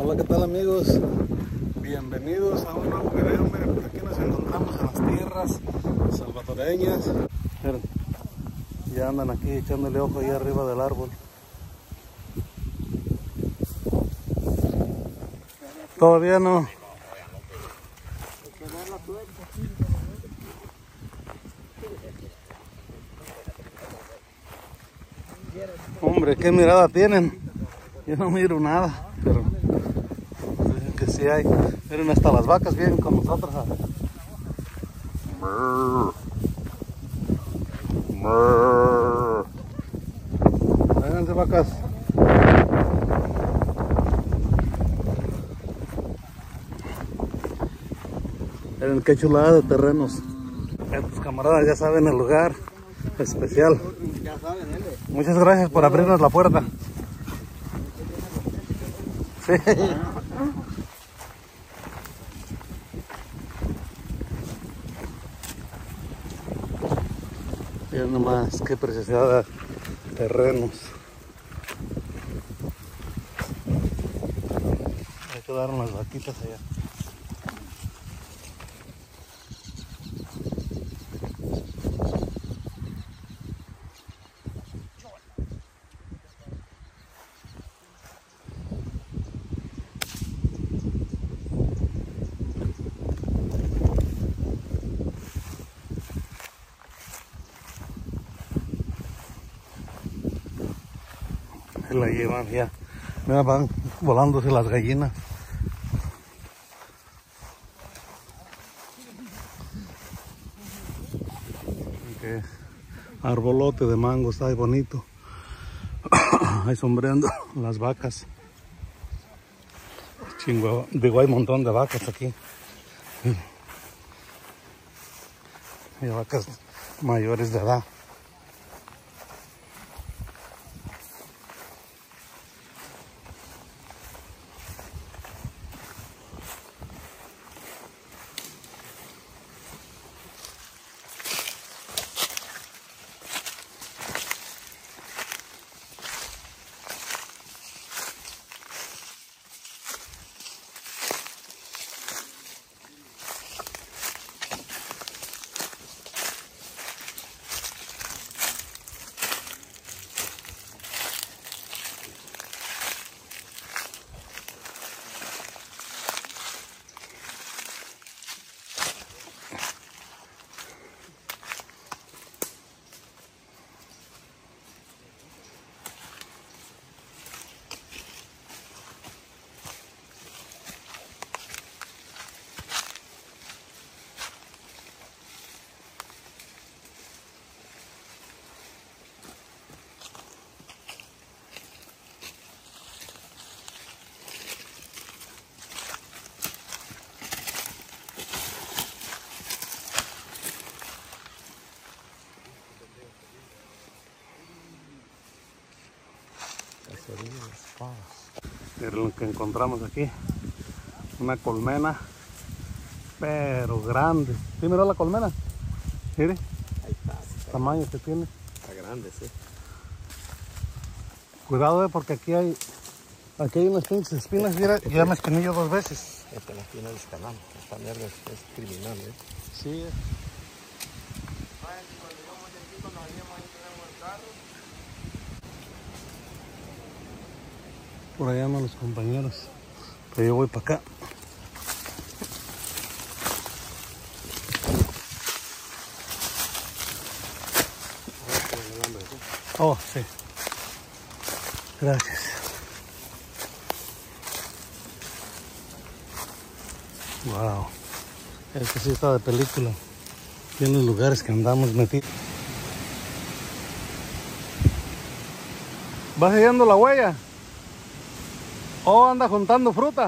Hola, ¿qué tal amigos? Bienvenidos a un nuevo video. Miren, aquí nos encontramos en las tierras salvadoreñas. Miren, ya andan aquí echándole ojo ahí arriba del árbol. Todavía no. Hombre, qué mirada tienen. Yo no miro nada, pero dicen que sí hay. Miren, hasta las vacas vienen con nosotros. Vénganse, vacas. Miren qué chulada de terrenos. Estos camaradas ya saben el lugar especial. Muchas gracias por abrirnos la puerta. Sí. Miren nomás qué preciosidad de terrenos. Ahí quedaron las vaquitas allá. La llevan ya. Mira, van volándose las gallinas. Qué arbolote de mango, está ahí bonito. Ahí sombreando las vacas. Chingo, digo, hay un montón de vacas aquí. Hay vacas mayores de edad. Miren lo que encontramos aquí, una colmena, pero grande. ¿Sí miró la colmena? Mire, Ahí está, el tamaño que tiene. está grande, sí. Cuidado, porque aquí hay unas pinches espinas. Mira, ya me espiné yo 2 veces. Esta es la espina del canal. Esta mierda es criminal, ¿eh? Sí. Por allá andan los compañeros, pero yo voy para acá. Oh, sí. Gracias. Wow. Este sí está de película. Tiene los lugares que andamos metidos. ¿Va siguiendo la huella? ¿O anda juntando fruta?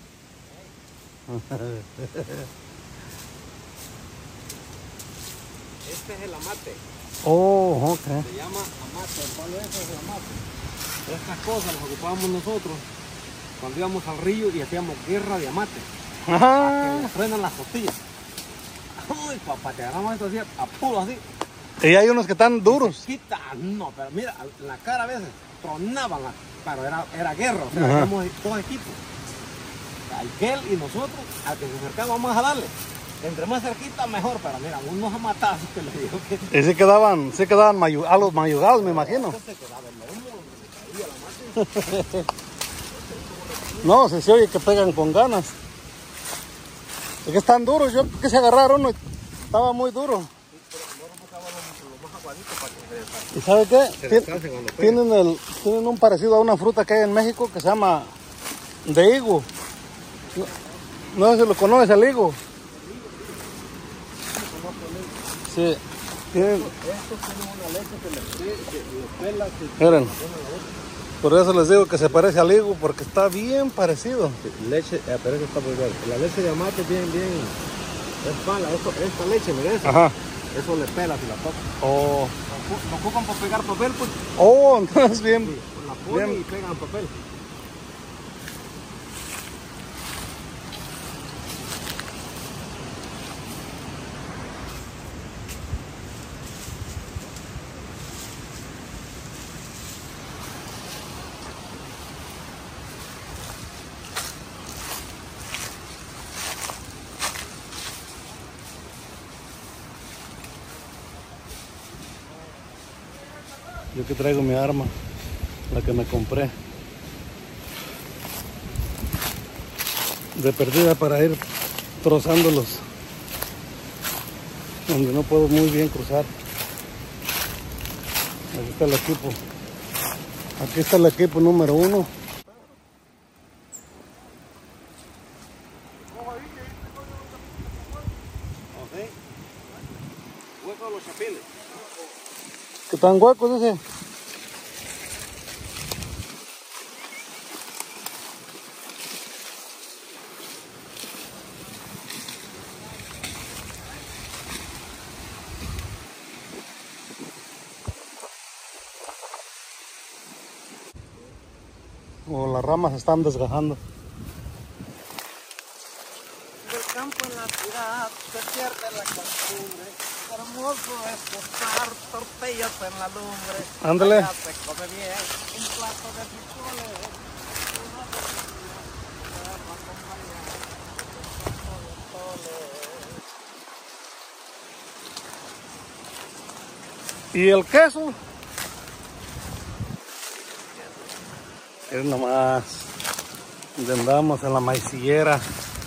Este es el amate. Oh, ok. Se llama amate. El palo ese es el amate. Estas cosas las ocupábamos nosotros cuando íbamos al río y hacíamos guerra de amate. Ajá. Que frenan las costillas. Uy, papá, te agarramos esto así, a puro así. Y hay unos que están duros. Quita, no, pero mira, la cara a veces tronaban, pero era guerra, o sea, Ajá. éramos 2 equipos. Aquel y nosotros, al que se acercaba, vamos a darle. Entre más cerquita, mejor, pero mira, unos a matar, que le digo que... Y sí quedaban a los mayugados, me imagino. Se quedaba el lomo, se caía la mata. No, se oye que pegan con ganas. Es que están duros, yo quise agarrar uno y estaba muy duro. ¿Y sabe qué? Tienen un parecido a una fruta que hay en México que se llama de higo. No sé si lo conoces, el higo. Sí. Tienen... Estos tienen una leche que les pela. Miren, por eso les digo que se parece al higo, porque está bien parecido. Leche, pero eso está muy bueno. La leche de amate es bien, es pala. Esta leche, mira eso. Ajá. Eso le pela si la toca. Oh. Lo ocupan para pegar papel, pues. Oh, entonces bien. Sí, la ponen bien. y pegan papel. Yo que traigo mi arma, la que me compré. De perdida para ir trozándolos. Donde no puedo muy bien cruzar. Aquí está el equipo. Aquí está el equipo número 1. Hueco a los chapiles. ¿Qué tan huecos ese? O las ramas se están desgajando. Del campo en la ciudad se pierde la costumbre. Hermoso es posar tortillas en la lumbre. Ándale. Allá se come bien un plato de frijoles. Una tortilla acompañada de un plato de toles. ¿Y el queso? Es nomás. Donde andamos en la maicillera.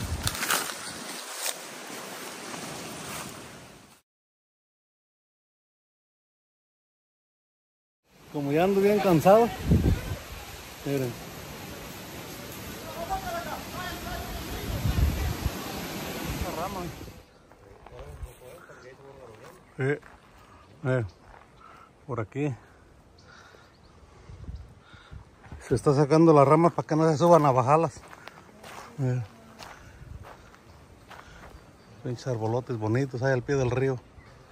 Como ya ando bien cansado, miren. Esta rama. Por aquí. Se está sacando las ramas para que no se suban a bajarlas. Pinches arbolotes bonitos ahí al pie del río.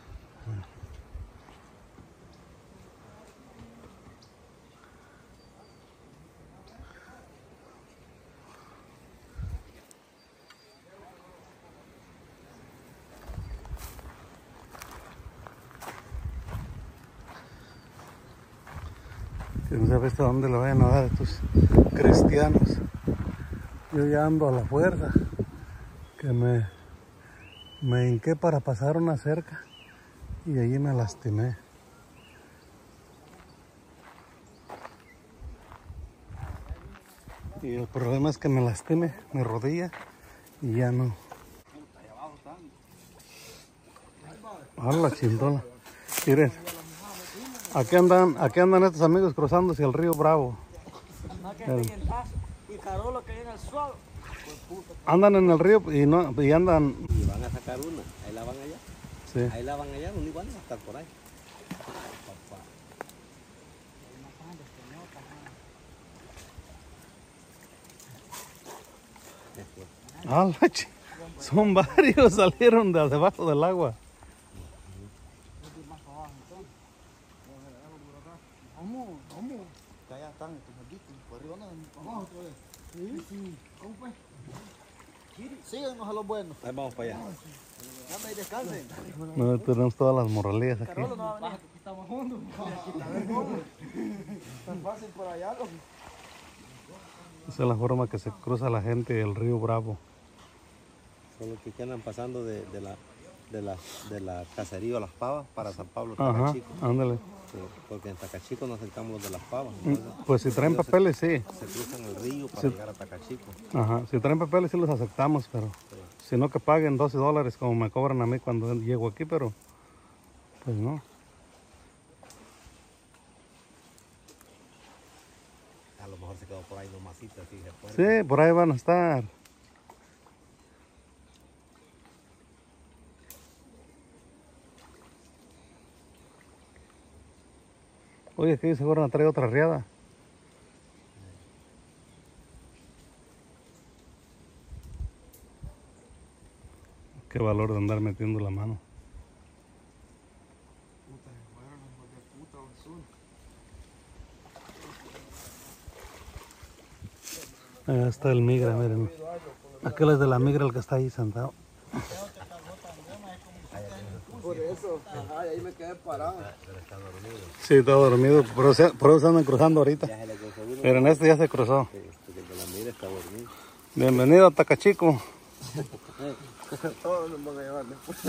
Que no sabe hasta dónde le vayan a dar a estos cristianos. Yo ya ando a la fuerza, que me hinqué para pasar una cerca y allí me lastimé. Y el problema es que me lastimé mi rodilla y ya no. A la chindola. Miren. Aquí andan estos amigos cruzando hacia el río Bravo. Andan en el río y andan. Y van a sacar una, ahí la van allá. Sí. Ahí la van allá, donde van a estar por ahí. Son varios, salieron de debajo del agua. Allá están estos malditos, por arriba no, abajo otra vez. Sí. ¿Cómo fue? Síganos a los buenos. Ahí vamos para allá. Anda y descansen. No, tenemos todas las morralías aquí. Estamos juntos. Tan fácil por allá, loco. Esa es la forma que se cruza la gente del río Bravo. Son los que quedan pasando de la cacería a Las Pavas para San Pablo, Ajá, Tacachico. ándale. Sí, porque en Tacachico nos acercamos los de Las Pavas. Entonces, Pues si traen papeles, sí. se cruzan el río para llegar a Tacachico. Ajá, si traen papeles sí los aceptamos, pero si no que paguen $12 como me cobran a mí cuando llego aquí, pero pues no. A lo mejor se quedó por ahí nomasita, fíjate. Sí, por ahí van a estar. Oye, aquí seguro me trae otra riada. Qué valor de andar metiendo la mano. Puta, se fueron los hijos de puta azul. Ahí está el migra, miren. Aquel es de la migra el que está ahí sentado. Por eso, ajá, y ahí me quedé parado. Sí, está dormido, por eso se andan cruzando ahorita. Ya se le cruzó uno. Pero en este ya se cruzó. Sí, porque el de la mira está dormido. Bienvenido a Tacachico. Todos nos van a llevar después.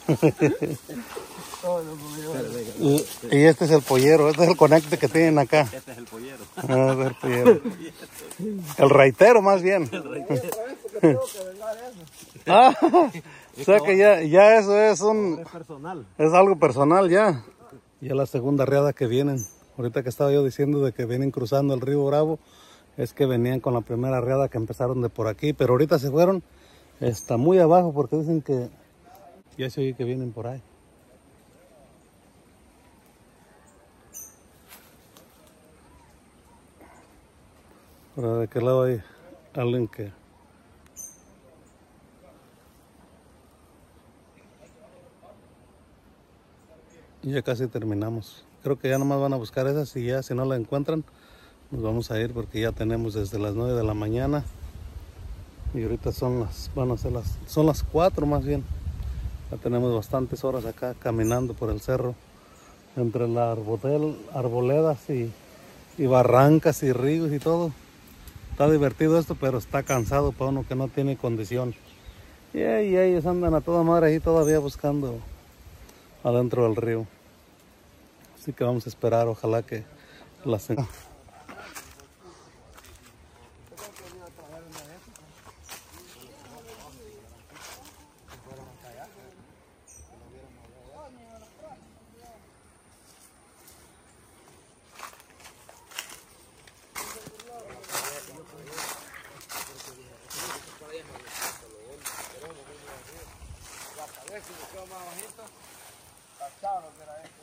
Todos nos van a llevar. Y este es el pollero, este es el conecte que tienen acá. Este es el pollero. Ah, es el pollero. El raitero más bien. Otra vez porque tengo que vengar eso. Ah, o sea que ya eso es Es personal. es algo personal ya. Ya la segunda riada que vienen. Ahorita que estaba yo diciendo de que vienen cruzando el río Bravo, es que venían con la primera riada que empezaron de por aquí, pero ahorita se fueron está muy abajo porque dicen que ya se oye que vienen por ahí. Pero de qué lado hay alguien que... Y ya casi terminamos. Creo que ya nomás van a buscar esas y ya si no la encuentran nos vamos a ir porque ya tenemos desde las 9 de la mañana y ahorita son las 4 más bien. Ya tenemos bastantes horas acá caminando por el cerro entre las arboledas y barrancas y ríos y todo. Está divertido esto, pero está cansado para uno que no tiene condición. Y ellos andan a toda madre ahí todavía buscando adentro del río. Así que vamos a esperar, ojalá que las... La cabeza y me quedo más bajito. Cachado lo que era eso.